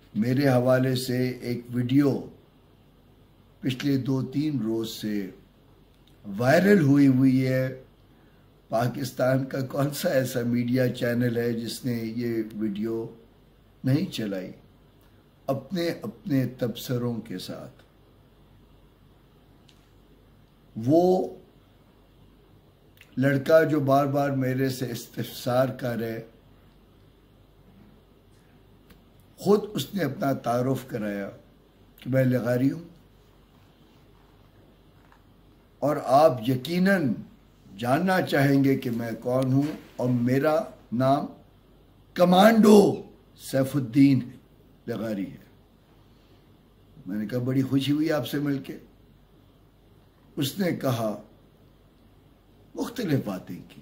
میرے حوالے سے ایک ویڈیو پچھلے 2-3 روز سے وائرل ہوئی ہے۔ پاکستان کا کون سا ایسا میڈیا چینل ہے جس نے یہ ویڈیو نہیں چلائی اپنے تبصروں کے ساتھ؟ وہ لڑکا جو بار بار میرے سے استفسار کر ہے، خود اس نے اپنا تعارف کرایا کہ میں لغاری ہوں، اور آپ یقیناً جاننا چاہیں گے کہ میں کون ہوں، اور میرا نام کمانڈو سیف الدین لغاری ہے۔ میں نے کہا بڑی خوشی ہوئی آپ سے مل کے۔ اس نے کہا مختلف باتیں کی۔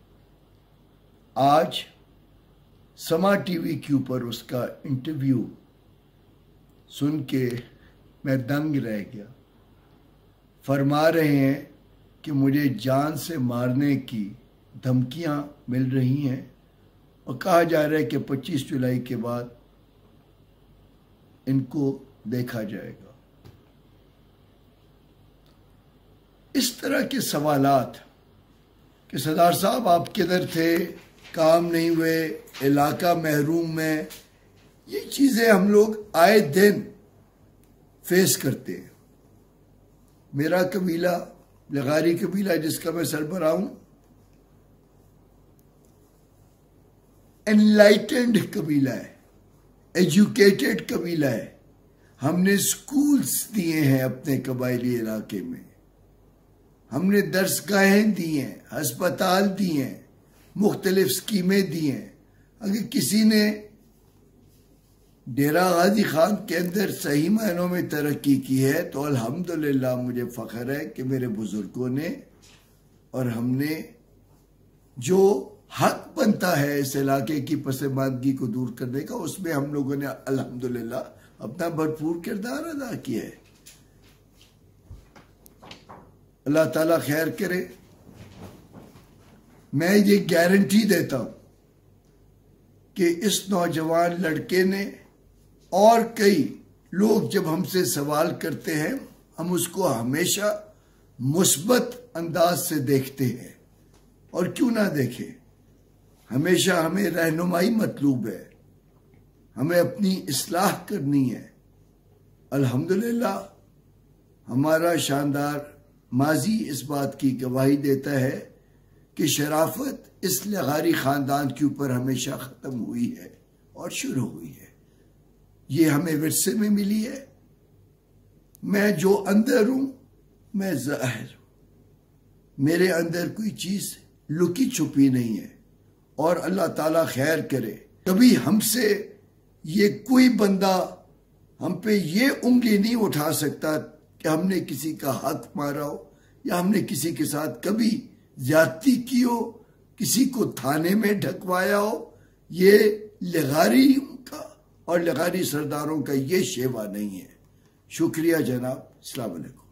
آج سما ٹی وی کے اوپر اس کا انٹرویو سن کے میں دنگ رہ گیا۔ فرما رہے ہیں کہ مجھے جان سے مارنے کی دھمکیاں مل رہی ہیں، اور کہا جا رہا ہے کہ 25 جولائی کے بعد ان کو دیکھا جائے گا۔ اس طرح کے سوالات کہ سردار صاحب آپ کدھر تھے، کام نہیں ہوئے، علاقہ محروم میں، یہ چیزیں ہم لوگ آئے دن فیس کرتے ہیں۔ میرا قبیلہ لغاری قبیلہ جس کا میں سربراہ ہوں، انلائٹنڈ قبیلہ ہے، ایجوکیٹڈ قبیلہ ہے۔ ہم نے سکولز دیے ہیں اپنے قبائلی علاقے میں، ہم نے درسگاہیں دی ہیں، ہسپتال دی ہیں، مختلف سکیمیں دی ہیں۔ اگر کسی نے ڈیرہ غازی خان کے اندر صحیح معنوں میں ترقی کی ہے تو الحمدللہ مجھے فخر ہے کہ میرے بزرگوں نے اور ہم نے جو حق بنتا ہے اس علاقے کی پسماندگی کو دور کرنے کا، اس میں ہم لوگوں نے الحمدللہ اپنا بھرپور کردار ادا کیا ہے۔ اللہ تعالیٰ خیر کرے۔ میں یہ گارنٹی دیتا ہوں کہ اس نوجوان لڑکے نے اور کئی لوگ جب ہم سے سوال کرتے ہیں، ہم اس کو ہمیشہ مثبت انداز سے دیکھتے ہیں، اور کیوں نہ دیکھیں۔ ہمیشہ ہمیں رہنمائی مطلوب ہے، ہمیں اپنی اصلاح کرنی ہے۔ الحمدللہ ہمارا شاندار ماضی اس بات کی گواہی دیتا ہے کہ شرافت اس لغاری خاندان کے اوپر ہمیشہ ختم ہوئی ہے اور شروع ہوئی ہے۔ یہ ہمیں ورثے میں ملی ہے۔ میں جو اندر ہوں میں ظاہر ہوں، میرے اندر کوئی چیز لکی چھپی نہیں ہے، اور اللہ تعالیٰ خیر کرے کبھی ہم سے یہ کوئی بندہ ہم پہ یہ انگلی نہیں اٹھا سکتا کہ ہم نے کسی کا حق مارا ہو، یا ہم نے کسی کے ساتھ کبھی زیادتی کی ہو، کسی کو تھانے میں ڈھکوایا ہو۔ یہ لغاری کا اور لغاری سرداروں کا یہ شیوا نہیں ہے۔ شکریہ جناب، السلام علیکم۔